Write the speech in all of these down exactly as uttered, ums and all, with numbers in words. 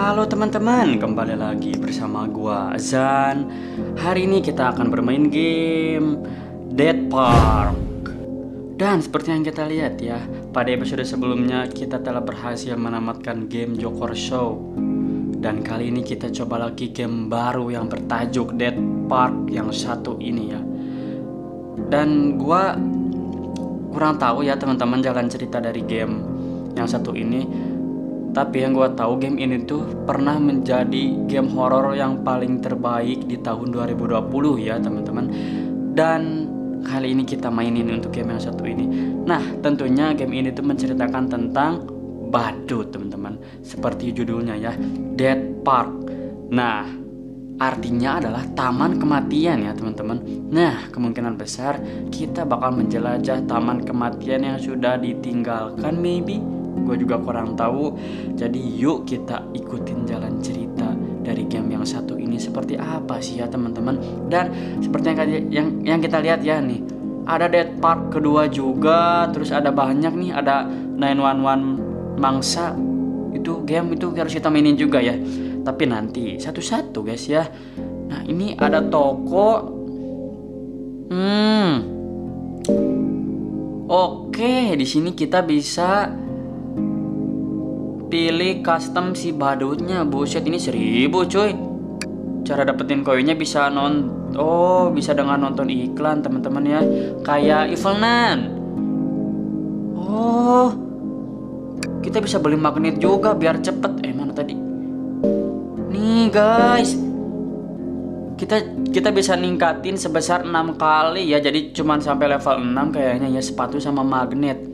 Halo teman-teman, kembali lagi bersama gua Azan. Hari ini kita akan bermain game Dead Park. Dan seperti yang kita lihat ya, pada episode sebelumnya kita telah berhasil menamatkan game Joker Show. Dan kali ini kita coba lagi game baru yang bertajuk Dead Park yang satu ini ya. Dan gua kurang tahu ya teman-teman jalan cerita dari game yang satu ini. Tapi yang gue tahu game ini tuh pernah menjadi game horor yang paling terbaik di tahun dua ribu dua puluh ya teman-teman. Dan kali ini kita mainin untuk game yang satu ini. Nah tentunya game ini tuh menceritakan tentang badut teman-teman. Seperti judulnya ya, Dead Park. Nah artinya adalah taman kematian ya teman-teman. Nah kemungkinan besar kita bakal menjelajah taman kematian yang sudah ditinggalkan maybe. Gue juga kurang tahu. Jadi yuk kita ikutin jalan cerita dari game yang satu ini seperti apa sih ya teman-teman. Dan seperti yang, yang yang kita lihat ya nih, ada Dead Park kedua juga. Terus ada banyak nih, ada nine one one mangsa. Itu game itu harus kita mainin juga ya. Tapi nanti satu-satu guys ya. Nah ini ada toko. Hmm. Oke, di sini kita bisa pilih custom si badutnya. Buset ini seribu cuy. Cara dapetin koinnya bisa non Oh bisa dengan nonton iklan teman-teman ya. Kayak Evelnan. Oh kita bisa beli magnet juga biar cepet. Eh mana tadi? Nih guys, Kita kita bisa ningkatin sebesar enam kali ya. Jadi cuman sampai level enam kayaknya ya, sepatu sama magnet.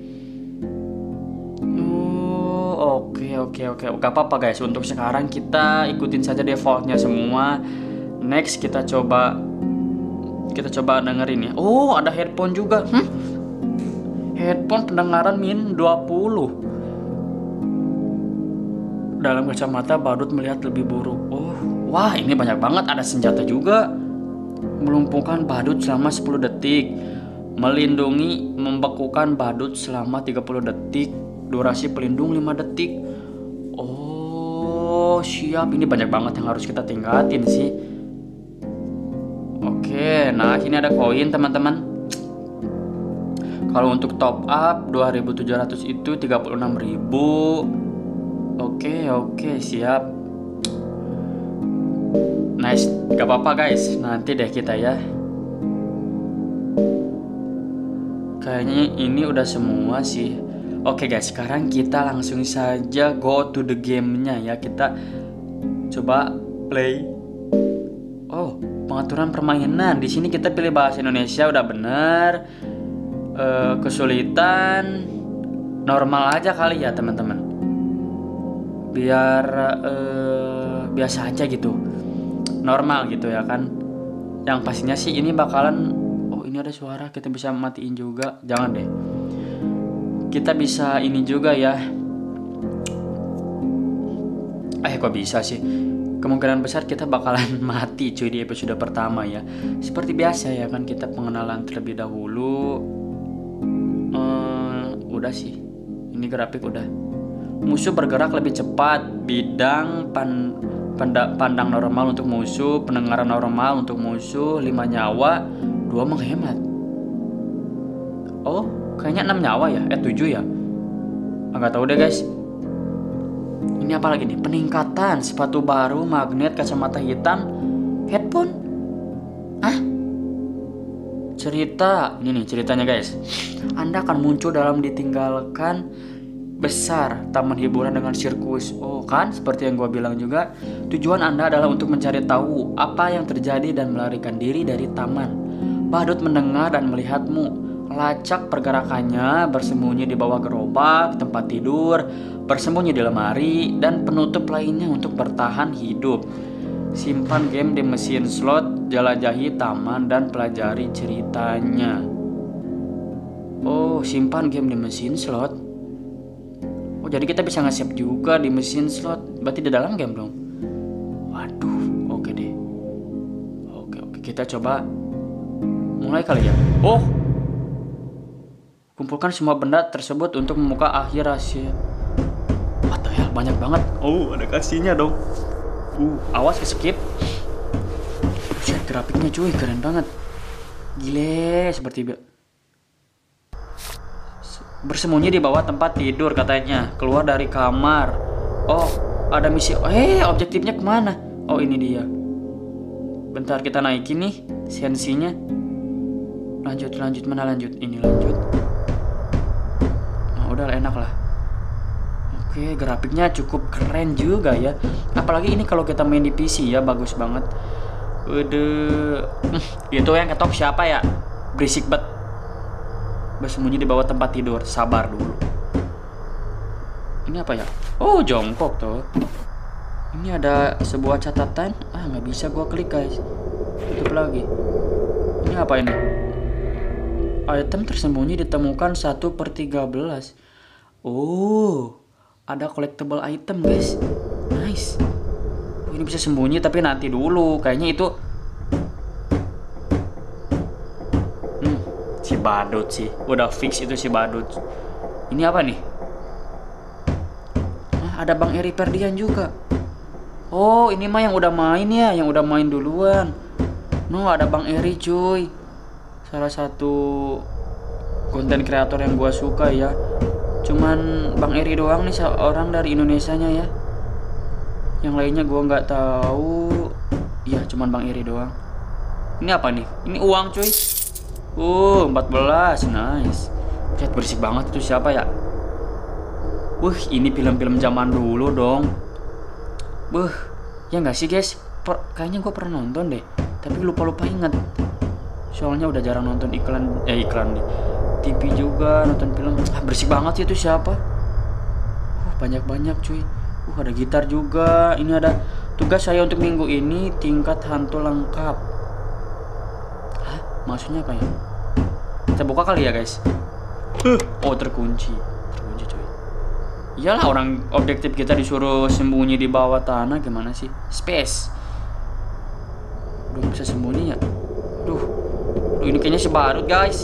Oke oke oke gak apa-apa guys, untuk sekarang kita ikutin saja defaultnya semua. Next kita coba Kita coba dengerin ya. Oh ada headphone juga. hmm? Headphone pendengaran min dua puluh. Dalam kacamata badut melihat lebih buruk. Oh wah ini banyak banget. Ada senjata juga. Melumpuhkan badut selama sepuluh detik. Melindungi membekukan badut selama tiga puluh detik. Durasi pelindung lima detik. Oh siap, ini banyak banget yang harus kita tingkatin sih. Oke, nah ini ada koin teman-teman. Kalau untuk top up dua ribu tujuh ratus itu tiga puluh enam ribu. Oke oke siap. Nice, gak apa-apa guys, nanti deh kita ya. Kayaknya ini udah semua sih. Oke guys, sekarang kita langsung saja go to the game-nya ya. Kita coba play. Oh, pengaturan permainan. Di sini kita pilih bahasa Indonesia udah bener. E, kesulitan normal aja kali ya teman-teman. Biar e, biasa aja gitu. Normal gitu ya kan. Yang pastinya sih ini bakalan. Oh, ini ada suara, kita bisa matiin juga. Jangan deh. Kita bisa ini juga ya. Eh kok bisa sih? Kemungkinan besar kita bakalan mati cuy di episode pertama ya. Seperti biasa ya kan, kita pengenalan terlebih dahulu. hmm, Udah sih. Ini grafik udah. Musuh bergerak lebih cepat. Bidang pan, panda, pandang normal untuk musuh. Pendengaran normal untuk musuh. lima nyawa. dua menghemat. Oh kayaknya enam nyawa ya, eh tujuh ya. Enggak tahu deh guys. Ini apa lagi nih? Peningkatan sepatu baru, magnet, kacamata hitam, headphone. Ah? Cerita. Ini nih ceritanya guys. Anda akan muncul dalam ditinggalkan besar taman hiburan dengan sirkus. Oh kan, seperti yang gue bilang juga. Tujuan Anda adalah untuk mencari tahu apa yang terjadi dan melarikan diri dari taman. Badut mendengar dan melihatmu. Lacak pergerakannya, bersembunyi di bawah gerobak, tempat tidur, bersembunyi di lemari, dan penutup lainnya untuk bertahan hidup. Simpan game di mesin slot, jelajahi taman, dan pelajari ceritanya. Oh, simpan game di mesin slot. Oh, jadi kita bisa nge-save juga di mesin slot. Berarti di dalam game dong. Waduh, oke deh. Oke, oke, kita coba mulai kali ya. Oh, kumpulkan semua benda tersebut untuk membuka akhir rahasia. What the hell? banyak banget. Oh, ada kasihnya dong. Uh, awas ke skip. Buset, grafiknya cuy, keren banget. Gile, seperti bersembunyi di bawah tempat tidur katanya. Keluar dari kamar. Oh, ada misi. Eh, objektifnya kemana? Oh, ini dia. Bentar, kita naikin nih sensinya. Lanjut, lanjut, mana lanjut? Ini lanjut. Nah, udah enak lah. Oke, grafiknya cukup keren juga ya. Apalagi ini kalau kita main di P C ya, bagus banget. Udah, itu yang ketok siapa ya? Berisik banget. Bersembunyi di bawah tempat tidur. Sabar dulu. Ini apa ya? Oh, jongkok tuh. Ini ada sebuah catatan. Ah, nggak bisa gua klik guys. Tutup lagi. Ini apa ini? Item tersembunyi ditemukan satu per tiga belas. Oh, ada collectible item guys. Nice. Oh, ini bisa sembunyi tapi nanti dulu. Kayaknya itu hmm, si badut sih. Udah fix itu si badut. Ini apa nih? Nah, ada Bang Eri Perdian juga. Oh, ini mah yang udah main ya, yang udah main duluan. No, ada Bang Eri cuy. Salah satu konten kreator yang gua suka ya. Cuman Bang Eri doang nih orang dari Indonesianya ya. Yang lainnya gua nggak tahu. Iya, cuman Bang Eri doang. Ini apa nih? Ini uang cuy. Uh, empat belas, nice. Lihat berisik banget itu siapa ya? Wah, ini film-film zaman dulu dong. Buh, ya nggak sih guys? Per kayaknya gue pernah nonton deh, tapi lupa-lupa inget. Soalnya udah jarang nonton iklan, eh iklan di T V juga, nonton film. Ah, berisik banget sih itu siapa? Uh, banyak-banyak cuy. Uh, ada gitar juga. Ini ada tugas saya untuk minggu ini, tingkat hantu lengkap. Hah? Maksudnya apa ya? Kita buka kali ya guys. Uh, oh terkunci. Iyalah, orang objektif kita disuruh sembunyi di bawah tanah, gimana sih? Space. Udah bisa sembunyi ya? Duh, Duh ini kayaknya sebarut guys.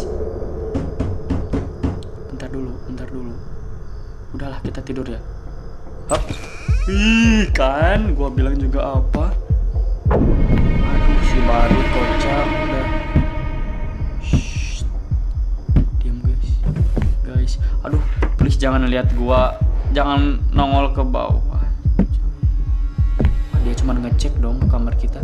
Bentar dulu, bentar dulu. Udahlah, kita tidur ya. Hop. Ih, kan gua bilang juga apa? Aduh, si badut kocak. Udah. Shh. Diam guys. Guys, aduh, please jangan lihat gua. Jangan nongol ke bawah. Dia cuma ngecek dong ke kamar kita.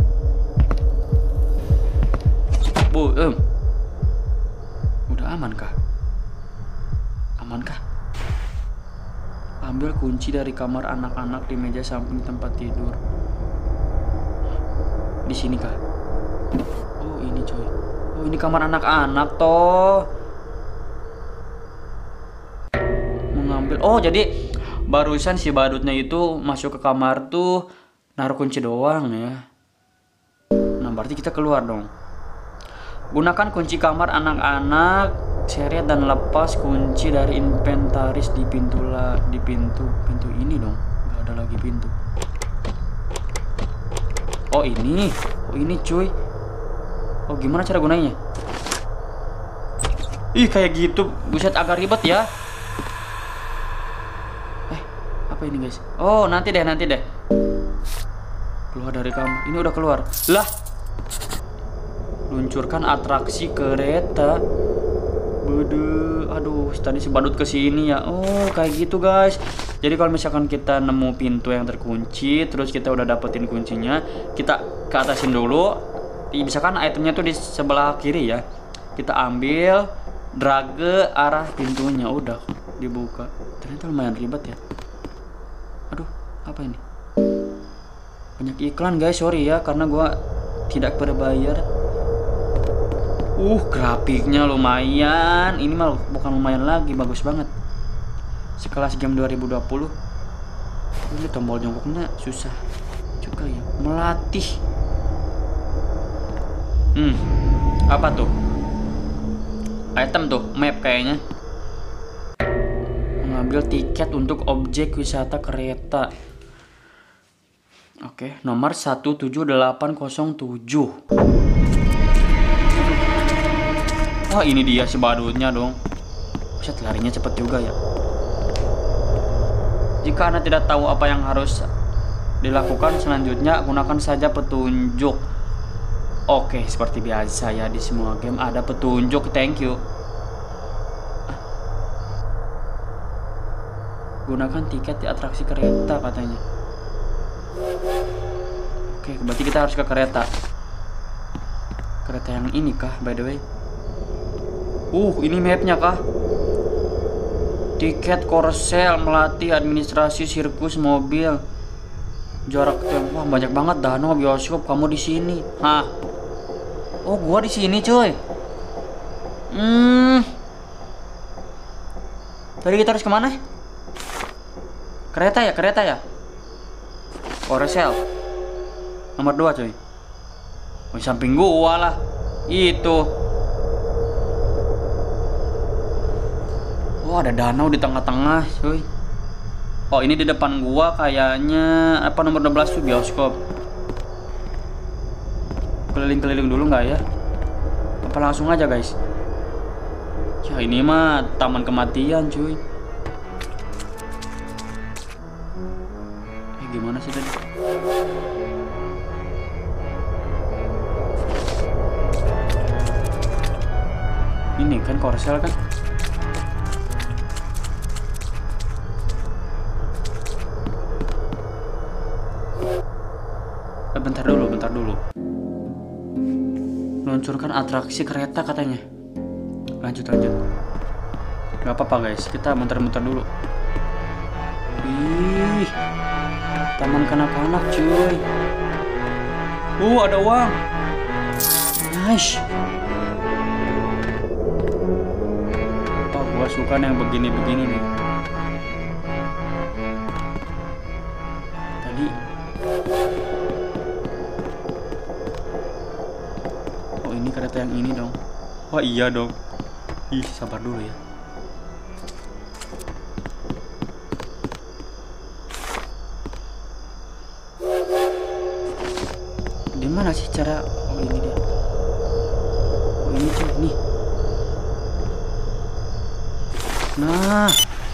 Bu, em. Udah aman kah? Aman kah? Ambil kunci dari kamar anak-anak di meja samping tempat tidur. Di sini kah? Oh, ini coy. Oh, ini kamar anak-anak toh. Mengambil. Oh, jadi barusan si badutnya itu masuk ke kamar tuh naruh kunci doang ya. Nah, berarti kita keluar dong. Gunakan kunci kamar anak-anak, seret dan lepas kunci dari inventaris di pintu lah, di pintu pintu ini dong. Gak ada lagi pintu. Oh ini, oh ini cuy. Oh gimana cara gunanya? Ih kayak gitu, buset agak ribet ya. Apa ini guys? Oh nanti deh nanti deh. Keluar dari kamar. Ini udah keluar. Lah. Luncurkan atraksi kereta. Bede. Aduh, tadi si badut kesini ya. Oh kayak gitu guys. Jadi kalau misalkan kita nemu pintu yang terkunci, terus kita udah dapetin kuncinya, kita ke atasin dulu. Misalkan itemnya tuh di sebelah kiri ya. Kita ambil, drag ke arah pintunya, udah dibuka. Ternyata lumayan ribet ya. Aduh, apa ini? Banyak iklan guys, sorry ya karena gua tidak berbayar. Uh, grafiknya lumayan. Ini mah bukan lumayan lagi, bagus banget. Sekelas game dua ribu dua puluh. Ini tombol jongkoknya susah juga ya. Melatih. Hmm. Apa tuh? Item tuh, map kayaknya. Mengambil tiket untuk objek wisata kereta. Oke, nomor satu tujuh delapan nol tujuh. Wah, ini dia si badutnya dong. Buset, larinya cepet juga ya. Jika Anda tidak tahu apa yang harus dilakukan selanjutnya, gunakan saja petunjuk. Oke, seperti biasa ya, di semua game ada petunjuk. Thank you. Gunakan tiket di atraksi kereta katanya. Oke, berarti kita harus ke kereta. Kereta yang ini kah, by the way? Uh, ini mapnya kah? Tiket korsel, melatih administrasi sirkus mobil. Jarak tempuh banyak banget. Danau, bioskop, kamu di sini. Hah? Oh, gua di sini, cuy. Hmm. Tadi kita harus kemana? Kereta ya, kereta ya. Korsel. Nomor dua, cuy. Oh, di samping gua lah. Itu. Oh, ada danau di tengah-tengah, cuy. Oh, ini di depan gua kayaknya apa nomor dua belas tuh bioskop. Keliling-keliling dulu nggak ya? Apa langsung aja, guys? Ya, ini mah taman kematian, cuy. Eh, gimana sih tadi? Ini kan korsel kan? Bentar dulu, bentar dulu. Luncurkan atraksi kereta katanya. Lanjut, lanjut. Gak apa-apa guys, kita muter-muter dulu. Ih, taman kanak-kanak cuy. Uh, ada uang. Nice. Oh, gua suka yang begini-begini nih. Tadi ini kereta yang ini dong. Wah, iya dong. Ih, sabar dulu ya. Di mana sih cara? Oh, ini dia. Oh, ini cuy, nih. Nah.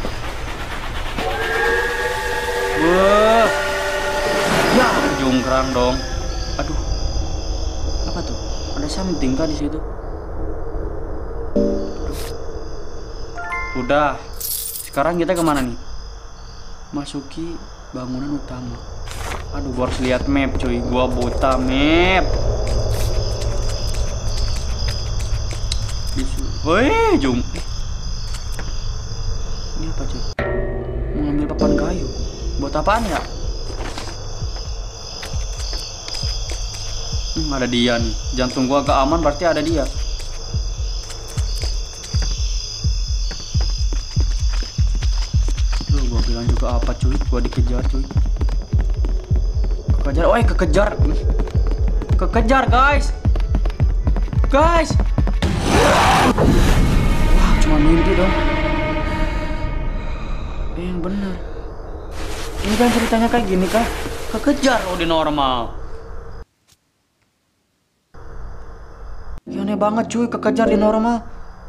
Wah. Ya, jungkrang dong. Aduh. Apa tuh? Ada something kah di situ? Udah. Sekarang kita kemana nih? Masuki bangunan utama. Aduh, gua harus lihat map cuy. Gua buta map. Woi, jum. Ini apa cuy? Mau ngambil papan kayu. Buat apaan ya? Hmm, ada dia nih. Jantung gua agak aman, berarti ada dia. Duh, gua bilang juga apa cuy? Gua dikejar cuy. Kekejar, oi kekejar. Kekejar guys. Guys. Wah, cuma mimpi dong. Eh, yang benar. Ini kan ceritanya kayak gini kah? Kekejar loh di normal. Ya, aneh banget cuy, kekejar di normal.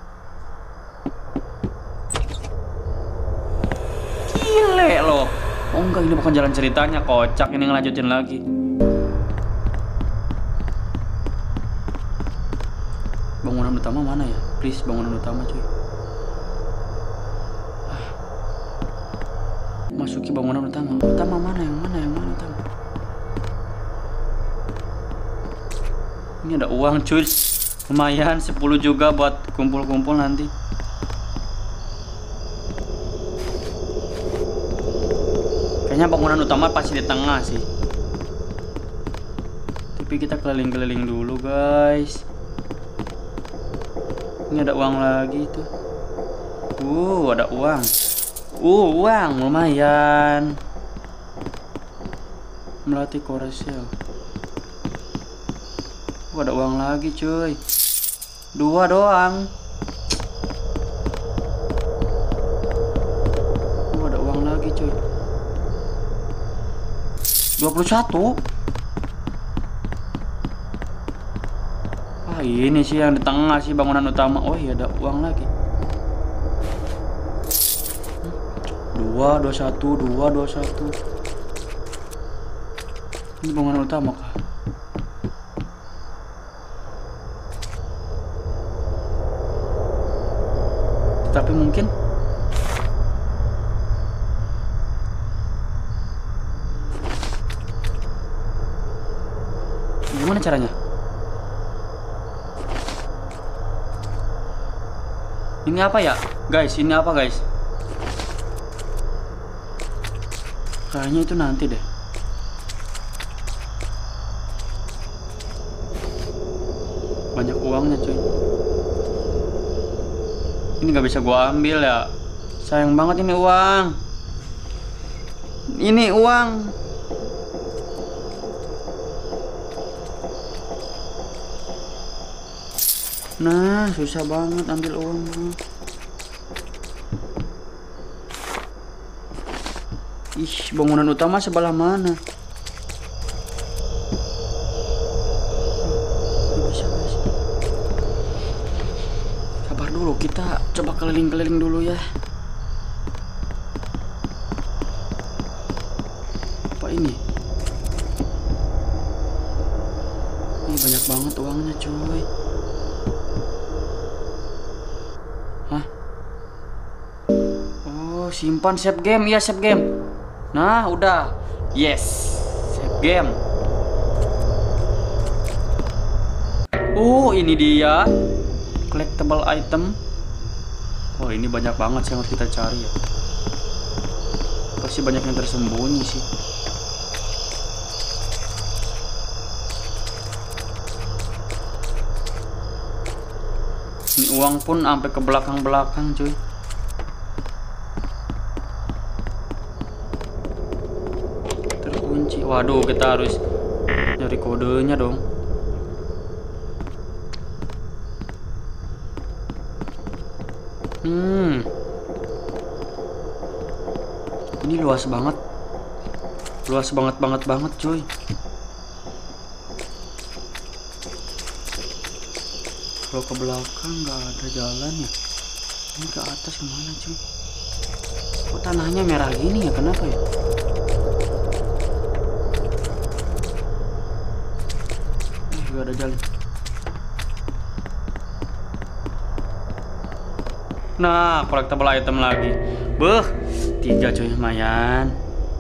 Gile loh. Oh enggak, ini bukan jalan ceritanya, kocak. Ini ngelanjutin lagi. Bangunan utama mana ya? Please, bangunan utama cuy. Ah. Masuki bangunan utama. Utama mana? Yang mana? Yang mana utama? Ini ada uang cuy. Lumayan, sepuluh juga buat kumpul-kumpul nanti. Kayaknya bangunan utama pasti di tengah sih. Tapi kita keliling-keliling dulu guys. Ini ada uang lagi tuh. Uh, ada uang. Uh, uang lumayan. Melatih korsel. Uh, ada uang lagi cuy. Dua doang. Oh, ada uang lagi cuy. dua puluh satu. Wah, ini sih yang di tengah sih bangunan utama. Oh iya, ada uang lagi. Dua, dua, satu, dua, dua, satu. Ini bangunan utama kah? Tapi mungkin gimana caranya? Ini apa ya, guys? Ini apa, guys? Kayaknya itu nanti deh. Banyak uangnya, cuy. Ini nggak bisa gua ambil ya. Sayang banget ini uang. Ini uang. Nah, susah banget ambil uang. Ih, bangunan utama sebelah mana? Gak bisa, guys. Sabar dulu, kita coba keliling-keliling dulu ya. Apa ini? Ini banyak banget uangnya, cuy. Hah? Oh, simpan save game. Iya, save game. Nah, udah. Yes, save game. Oh, ini dia collectible item. Oh, ini banyak banget sih yang harus kita cari ya. Pasti banyak yang tersembunyi sih. Ini uang pun sampai ke belakang-belakang, cuy. Terkunci. Waduh, kita harus nyari kodenya dong. Hmm. Ini luas banget. Luas banget banget banget, cuy. Kalau ke belakang nggak ada jalan ya. Ini ke atas kemana, cuy? Kok tanahnya merah gini ya? Kenapa ya? Eh, nggak ada jalan. Nah, collectible item lagi. Beuh, tiga cuy, lumayan.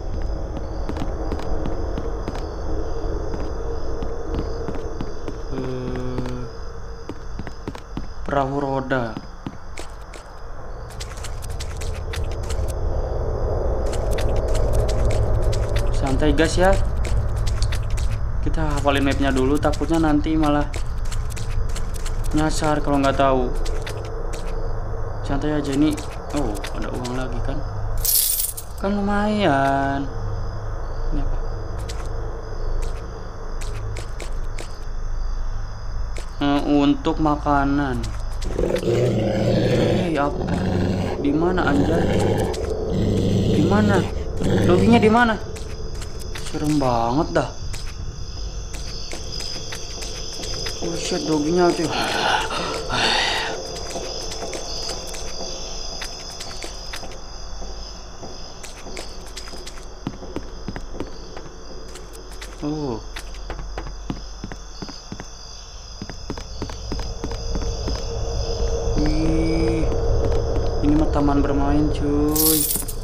Uh, perahu roda. Santai guys ya. Kita hafalin mapnya dulu, takutnya nanti malah nyasar kalau nggak tahu. Santai aja ini. Oh, ada uang lagi kan? Kan lumayan. Ini apa? Uh, untuk makanan. Hei, apa? Di mana anjay? Di mana? Doginya di mana? Serem banget dah. Oh shit, doginya tuh. Oh. Ih, ini mah taman bermain, cuy.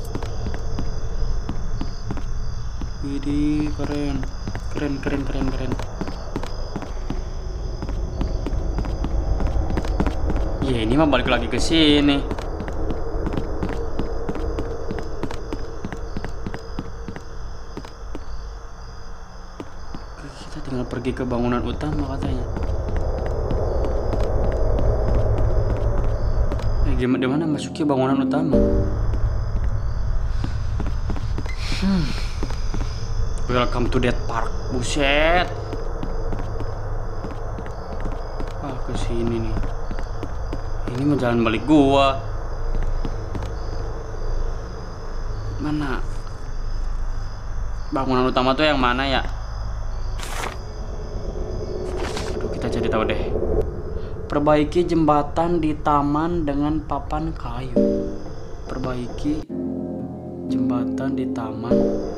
Widih, keren. Keren, keren, keren, keren. Ya, ini mah balik lagi ke sini. Kita tinggal pergi ke bangunan utama katanya. Eh, gimana, di mana masuknya bangunan utama? Hmm. Welcome to Death Park. Buset. Ah, ke sini nih. Ini mau jalan balik gua. Mana? Bangunan utama tuh yang mana ya? Aduh, kita jadi tahu deh. Perbaiki jembatan di taman dengan papan kayu. Perbaiki Jembatan di taman.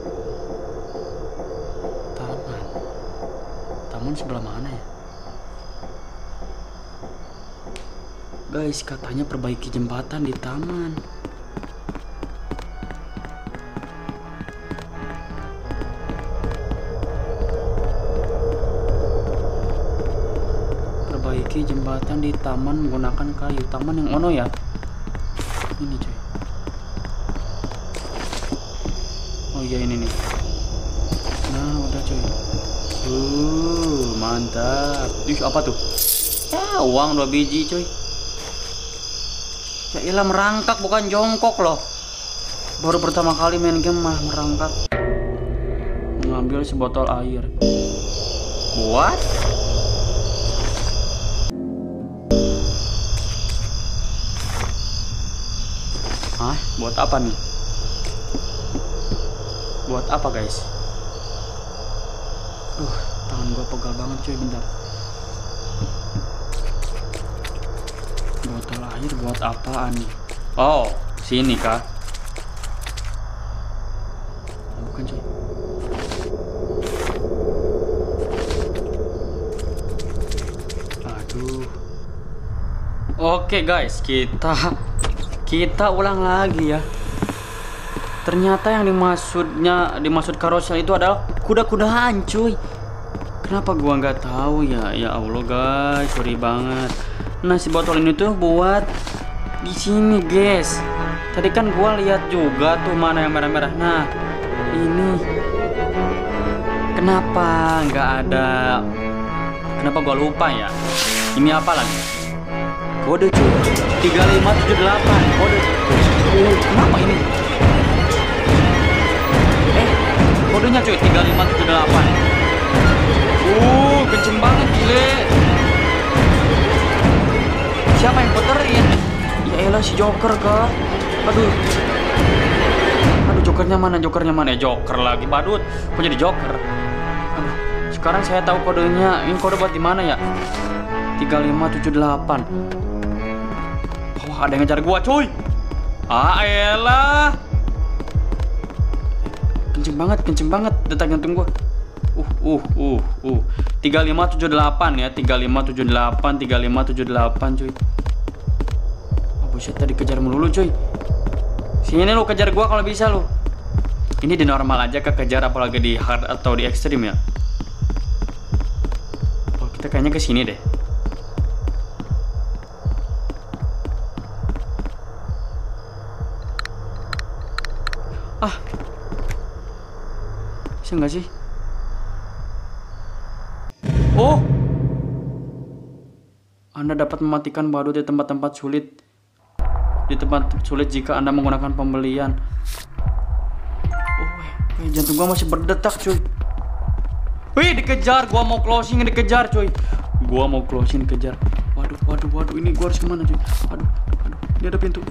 Taman. Taman sebelah mana ya? Guys, katanya perbaiki jembatan di taman. Perbaiki jembatan di taman menggunakan kayu. Taman yang ono ya? Ini cuy. Oh iya ini nih. Nah udah cuy. Uh mantap. Ih apa tuh? Ya uang dua biji cuy. Ya ilah merangkak bukan jongkok loh. Baru pertama kali main game mah merangkak. Mengambil sebotol air. What? Hah? Buat apa nih? Buat apa guys? Duh, tangan gua pegal banget cuy, bentar. Botol air buat apaan nih? Oh, sini kah? Bukan cuy. Aduh. Oke guys, kita kita ulang lagi ya. Ternyata yang dimaksudnya dimaksud karosel itu adalah kuda-kudaan cuy. Kenapa gua nggak tahu ya? Ya Allah guys, sorry banget. Nah si botol ini tuh buat di sini guys. Tadi kan gua lihat juga tuh mana yang merah-merah. Nah ini kenapa nggak ada? Kenapa gua lupa ya? Ini apa lagi? Kode cuy tiga lima tujuh delapan. Kode. Uh, kenapa ini? Eh, kodenya cuy tiga lima tujuh delapan. Uh, kenceng banget gile. Siapa yang puterin? Ya elah si Joker kah? Aduh. Aduh Jokernya mana? Jokernya mana? Eh, Joker lagi badut. Kok jadi Joker? Aduh. Sekarang saya tahu kodenya. Ini kode buat di mana ya? tiga lima tujuh delapan. Wah, ada yang ngejar gua, cuy. Ah, elah. Kenceng banget, kenceng banget detak jantung gua. Uh, uh, uh, uh. tiga lima tujuh delapan ya, tiga lima tujuh delapan, tiga lima tujuh delapan, cuy. Oh, buset, tadi kejar melulu, cuy. Sini lu kejar gua kalau bisa lu. Ini di normal aja kekejar apalagi di hard atau di ekstrim ya. Oh, kita kayaknya ke sini deh. Ah, bisa nggak sih? Oh, Anda dapat mematikan badut di tempat-tempat sulit. Di tempat sulit jika Anda menggunakan pembelian. Oh, weh, jantung gua masih berdetak, cuy. Wih, dikejar. Gua mau closing, dikejar, cuy. Gua mau closing, dikejar. Waduh, waduh, waduh. Ini gua harus kemana, cuy? Aduh, aduh. Ini ada pintu.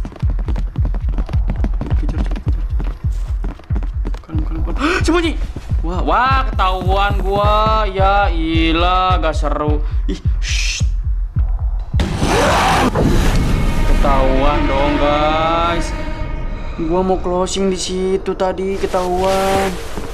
Sembunyi. Wah, wah ketahuan gua. Ya ilah, gak seru. Ih, shh. Ketahuan dong, guys. Gua mau closing di situ tadi, ketahuan.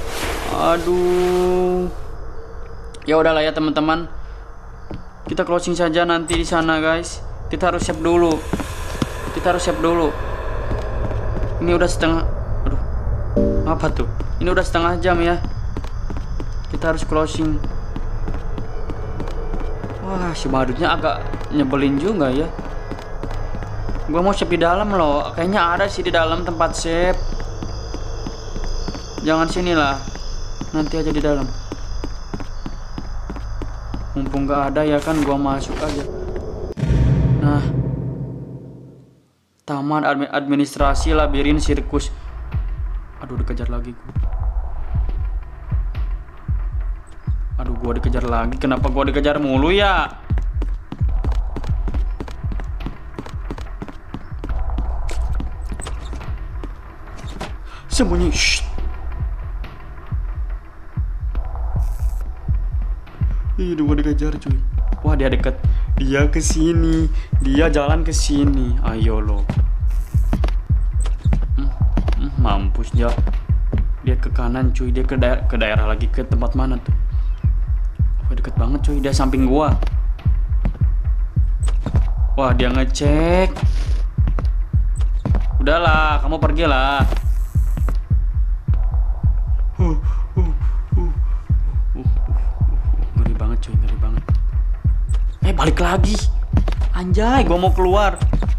Aduh. Ya udahlah ya, teman-teman. Kita closing saja nanti di sana, guys. Kita harus siap dulu. Kita harus siap dulu. Ini udah setengah. Aduh. Apa tuh? Ini udah setengah jam ya. Kita harus closing. Wah, si badutnya agak nyebelin juga ya. Gua mau save di dalam loh. Kayaknya ada sih di dalam tempat save. Jangan sini lah. Nanti aja di dalam. Mumpung gak ada ya kan, gua masuk aja. Nah, taman administrasi labirin sirkus. Aduh, dikejar lagi gua. Aduh, gua dikejar lagi. Kenapa gua dikejar mulu ya? Sembunyi. Shh. Ih, gua dikejar, cuy. Wah, dia deket. Dia ke sini. Dia jalan ke sini. Ayo lo. Hmm, hmm, mau mampus dia. Dia ke kanan cuy, dia ke, da ke daerah lagi, ke tempat mana tuh? Wah deket banget cuy, dia samping gua. Wah dia ngecek. Udahlah, kamu pergilah. Uh, uh, uh, uh, uh, uh. Ngeri banget cuy, ngeri banget. Eh balik lagi. Anjay, gua mau keluar.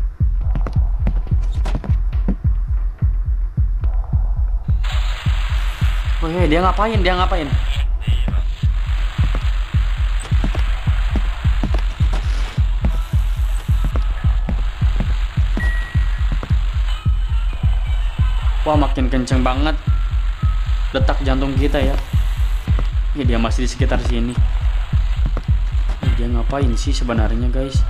Weh, dia ngapain? Dia ngapain? Wah, makin kenceng banget detak jantung kita ya. Ya dia masih di sekitar sini. Eh, dia ngapain sih sebenarnya, guys?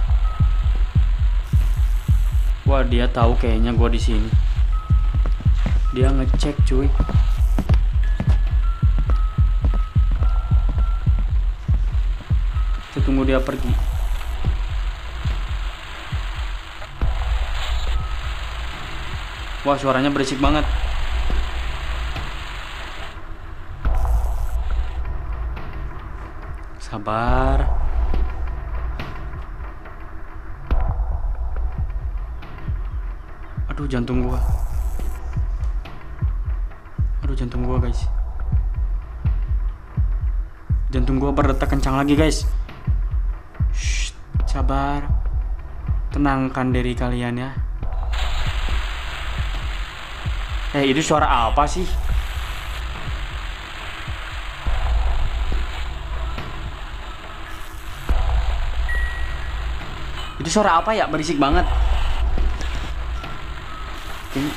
Wah, dia tahu kayaknya gua di sini. Dia ngecek, cuy. Kita tunggu dia pergi. Wah, suaranya berisik banget. Sabar. Aduh, jantung gua. Aduh, jantung gua, guys. Jantung gua berdetak kencang lagi, guys. Shh, sabar. Tenangkan diri kalian ya. Eh, itu suara apa sih? Itu suara apa ya? Berisik banget. Ini.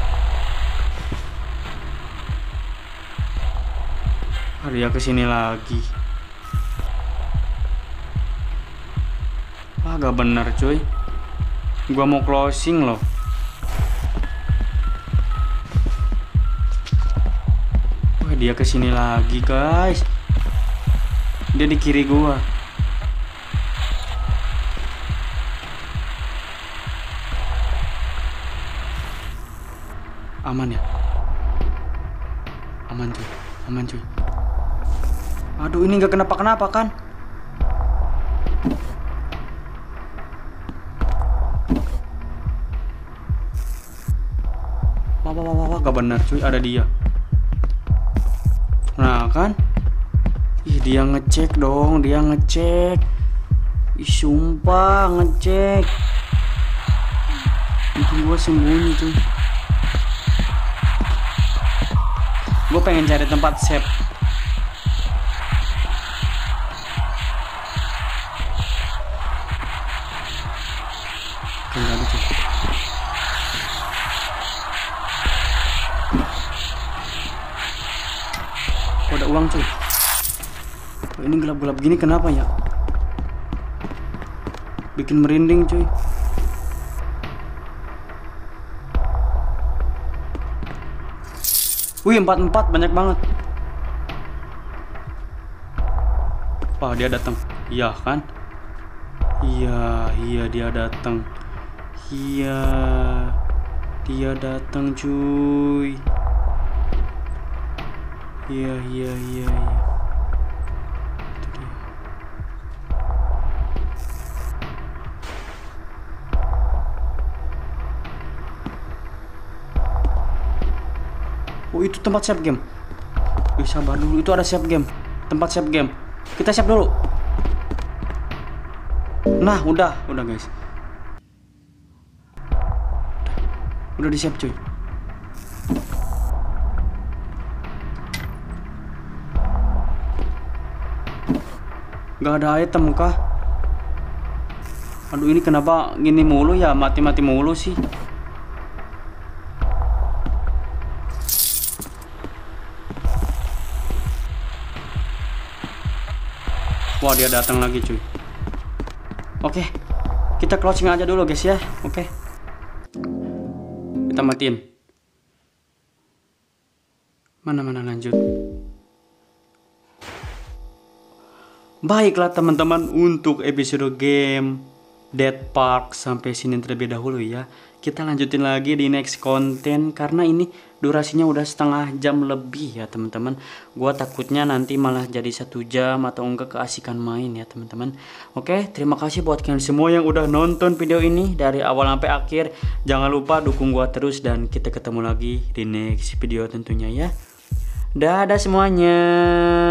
Ah, dia kesini lagi. Wah, gak bener cuy. Gua mau closing loh. Wah, dia kesini lagi guys. Dia di kiri gua. Aman ya? Aman cuy, aman cuy. Aduh, ini nggak kenapa-kenapa kan? Wah, wah, wah, wah, gak benar cuy, ada dia. Nah kan? Ih, dia ngecek dong, dia ngecek. Ih, sumpah ngecek. Itu gua sembunyi cuy. Gue pengen cari tempat safe. Enggak ada cuy. Oh, ada uang cuy. Oh, ini gelap-gelap gini kenapa ya? Bikin merinding cuy. Wih, empat empat banyak banget. Wah, dia datang. Iya kan? Iya, iya dia datang. Iya. Dia datang, cuy. Iya, iya, iya, iya. Itu dia. Oh, itu tempat save game. Wih, sabar dulu, itu ada save game. Tempat save game. Kita save dulu. Nah, udah, udah guys. Udah, udah di save cuy. Gak ada item kah? Aduh, ini kenapa gini mulu ya? Mati-mati mulu sih. Wah, dia datang lagi cuy. Oke, kita closing aja dulu guys ya. Oke, kita matiin. Mana-mana lanjut. Baiklah teman-teman, untuk episode game Dead Park sampai sini terlebih dahulu ya. kita lanjutin lagi di next konten karena ini durasinya udah setengah jam lebih ya teman-teman. Gua takutnya nanti malah jadi satu jam atau enggak keasikan main ya teman-teman. Oke, terima kasih buat kalian semua yang udah nonton video ini dari awal sampai akhir. Jangan lupa dukung gua terus dan kita ketemu lagi di next video tentunya ya. Dadah semuanya.